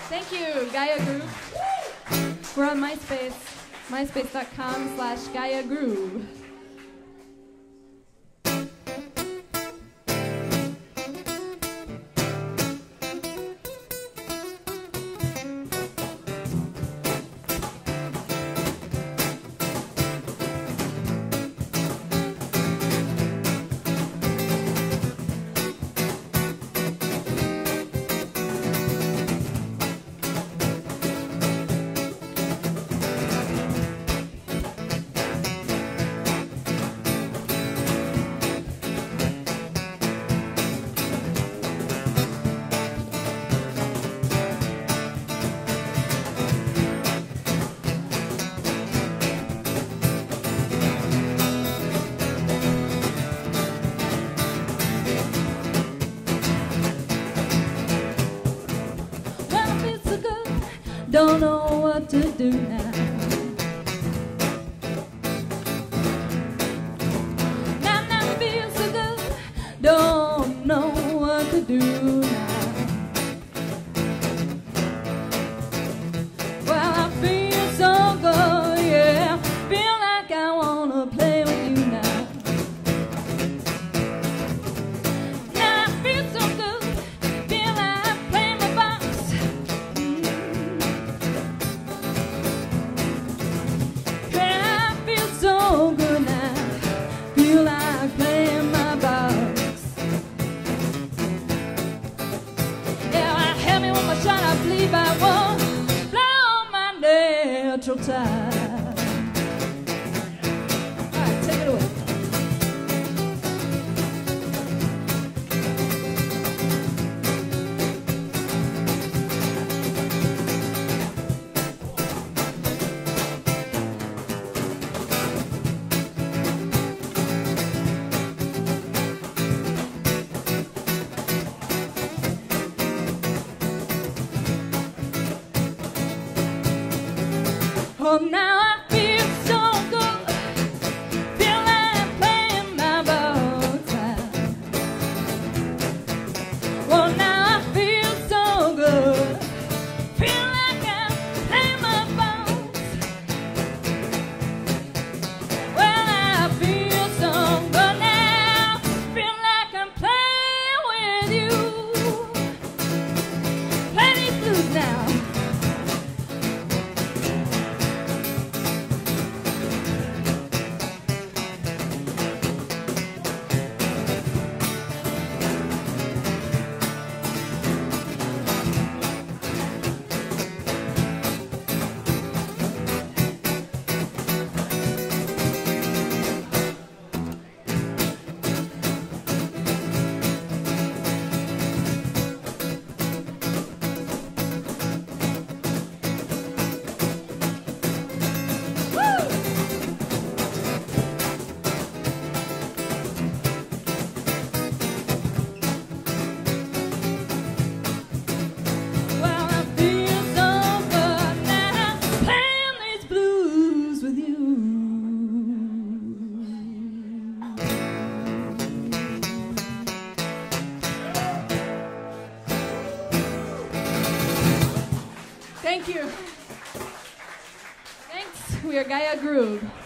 Thank you, Gaia Groove. We're on MySpace, myspace.com/Gaia Groove. Don't know what to do now. Now it feels so good. Don't know what to do now. Well, I feel so good, yeah. Feel like I wanna play with you now. Now I feel so good. Feel like playing the box. So good now, feel like playing my box. Yeah, I help me with my shot, I believe I won't blow my natural time. All right, take it away. Oh, now I feel so good. Feel like playing my box out. Oh, now I feel so good. Feel like I'm playing my box. Well, I feel so good now. Feel like I'm playing with you. Play these blues now. Thank you. Thanks. We are Gaia Groove.